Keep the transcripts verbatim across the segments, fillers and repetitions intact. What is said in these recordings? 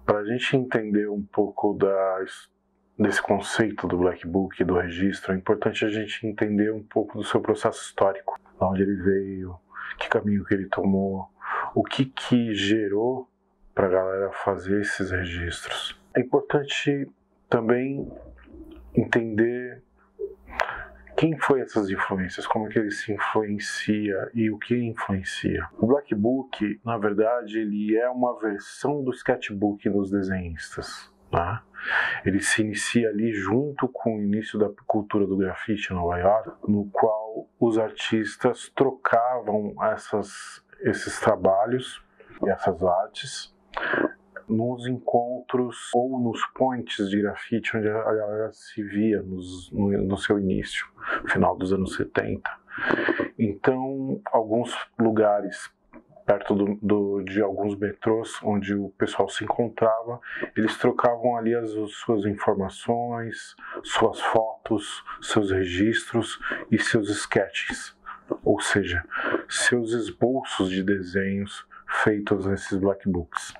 Para a gente entender um pouco da, desse conceito do Black Book, do registro, é importante a gente entender um pouco do seu processo histórico, de onde ele veio, que caminho que ele tomou, o que que gerou para a galera fazer esses registros. É importante também entender quem foi essas influências, como é que ele se influencia e o que influencia. O Black Book, na verdade, ele é uma versão do sketchbook dos desenhistas, né? Ele se inicia ali junto com o início da cultura do grafite em Nova York, no qual os artistas trocavam essas, esses trabalhos e essas artes nos encontros ou nos points de grafite onde a galera se via nos, no, no seu início, final dos anos setenta. Então, alguns lugares perto do, do, de alguns metrôs onde o pessoal se encontrava, eles trocavam ali as, as suas informações, suas fotos, seus registros e seus sketches, ou seja, seus esboços de desenhos feitos nesses black books.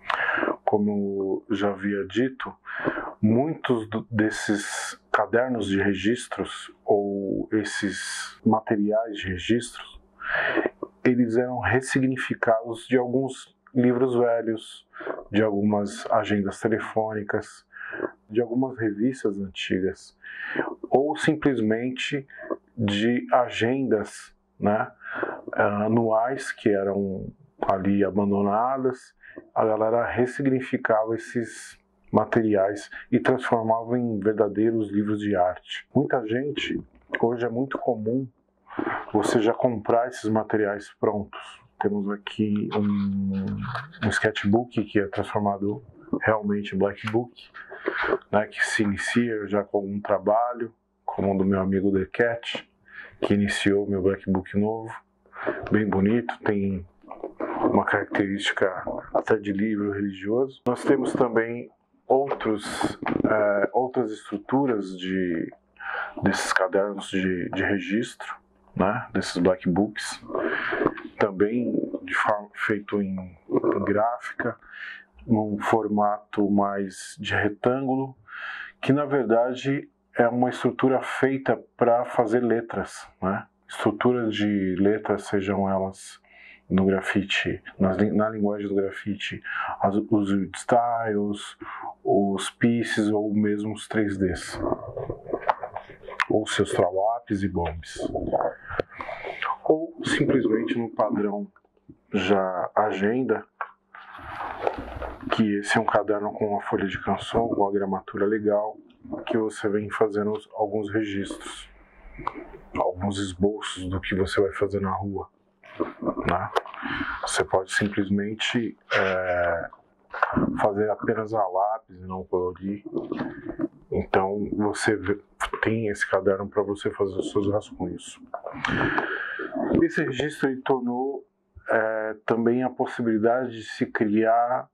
Como já havia dito, muitos desses cadernos de registros ou esses materiais de registros, eles eram ressignificados de alguns livros velhos, de algumas agendas telefônicas, de algumas revistas antigas, ou simplesmente de agendas, né, anuais que eram ali abandonadas. A galera ressignificava esses materiais e transformava em verdadeiros livros de arte. Muita gente, hoje é muito comum você já comprar esses materiais prontos. Temos aqui um, um sketchbook que é transformado realmente em black book, né, que se inicia já com algum trabalho, como o do meu amigo The Cat, que iniciou meu black book novo, bem bonito, tem uma característica até de livro religioso. Nós temos também outros, é, outras estruturas de, desses cadernos de, de registro, né, desses black books, também de forma, feito em, em gráfica, num formato mais de retângulo, que na verdade é uma estrutura feita para fazer letras, né? Estruturas de letras, sejam elas no grafite, na, na linguagem do grafite, as, os styles, os pieces ou mesmo os três Ds, ou seus trawapes e bombs, ou simplesmente no padrão já agenda, que esse é um caderno com uma folha de canção, com uma gramatura legal, que você vem fazendo alguns registros, alguns esboços do que você vai fazer na rua, né? Você pode simplesmente é, fazer apenas a lápis e não colorir. Então você tem esse caderno para você fazer os seus rascunhos. Esse registro ele tornou é, também a possibilidade de se criar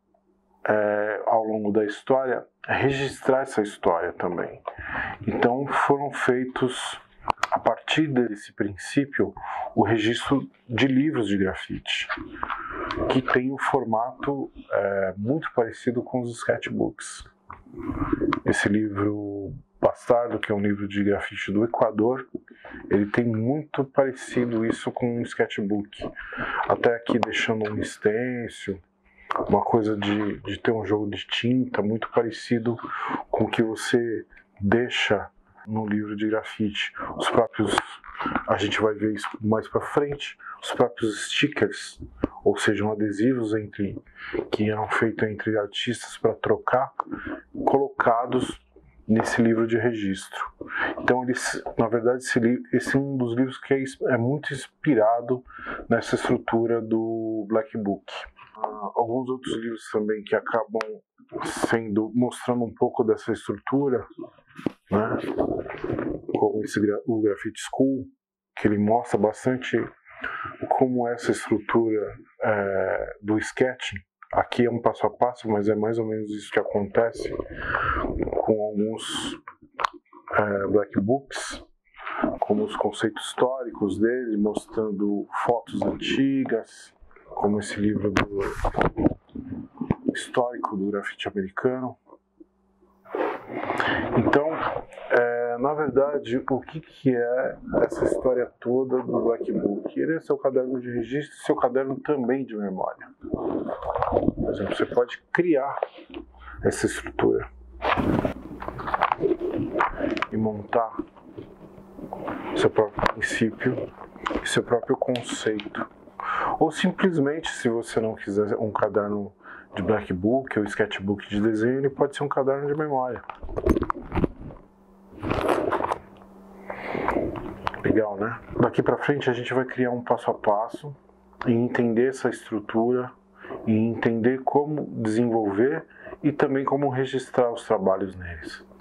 é, ao longo da história, registrar essa história também. Então foram feitos, a partir desse princípio, o registro de livros de grafite, que tem um formato é, muito parecido com os sketchbooks. Esse livro Bastardo, que é um livro de grafite do Equador, ele tem muito parecido isso com um sketchbook. Até aqui deixando um stencil, uma coisa de, de ter um jogo de tinta muito parecido com o que você deixa no livro de grafite. Os próprios, a gente vai ver isso mais para frente, os próprios stickers, ou seja, adesivos entre, que eram feitos entre artistas para trocar, colocados nesse livro de registro. Então, eles, na verdade, esse, esse é um dos livros que é, é muito inspirado nessa estrutura do Black Book. Uh, alguns outros livros também que acabam sendo, mostrando um pouco dessa estrutura, né? Como esse, o Graffiti School, que ele mostra bastante como essa estrutura é, do sketching. Aqui é um passo a passo, mas é mais ou menos isso que acontece com alguns é, black books, como os conceitos históricos dele, mostrando fotos antigas, como esse livro do histórico do grafite americano. Então, é, na verdade, o que, que é essa história toda do Black Book? Ele é seu caderno de registro e seu caderno também de memória. Por exemplo, você pode criar essa estrutura e montar seu próprio princípio e seu próprio conceito. Ou simplesmente, se você não quiser um caderno de Black Book ou sketchbook de desenho, ele pode ser um caderno de memória. Legal, né? Daqui pra frente a gente vai criar um passo a passo e entender essa estrutura e entender como desenvolver e também como registrar os trabalhos neles.